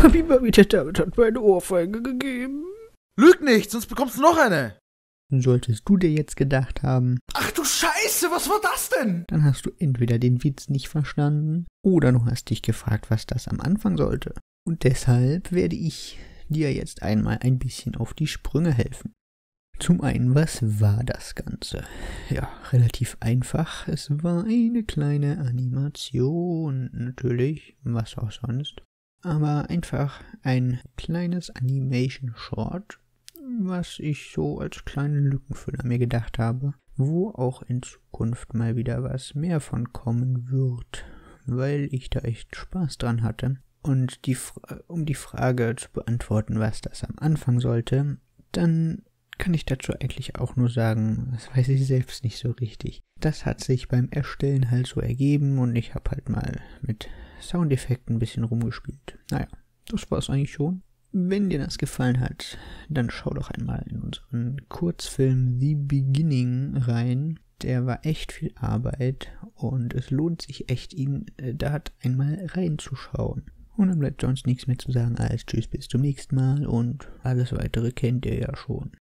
David hat mir eine Ohrfeige gegeben. Lüg nicht, sonst bekommst du noch eine. Solltest du dir jetzt gedacht haben, Ach du Scheiße, was war das denn? dann hast du entweder den Witz nicht verstanden oder du hast dich gefragt, was das am Anfang sollte. Und deshalb werde ich dir jetzt einmal ein bisschen auf die Sprünge helfen. Zum einen, was war das Ganze? Ja, relativ einfach. Es war eine kleine Animation, natürlich, was auch sonst. Aber einfach ein kleines Animation-Short, was ich so als kleinen Lückenfüller mir gedacht habe, wo auch in Zukunft mal wieder was mehr von kommen wird, weil ich da echt Spaß dran hatte. Und um die Frage zu beantworten, was das am Anfang sollte, dann kann ich dazu eigentlich auch nur sagen, das weiß ich selbst nicht so richtig. Das hat sich beim Erstellen halt so ergeben und ich habe halt mal mit Soundeffekten ein bisschen rumgespielt. Naja, das war's eigentlich schon. Wenn dir das gefallen hat, dann schau doch einmal in unseren Kurzfilm The Beginning rein. Der war echt viel Arbeit und es lohnt sich echt, ihn da einmal reinzuschauen. Und dann bleibt sonst nichts mehr zu sagen als Tschüss, bis zum nächsten Mal und alles weitere kennt ihr ja schon.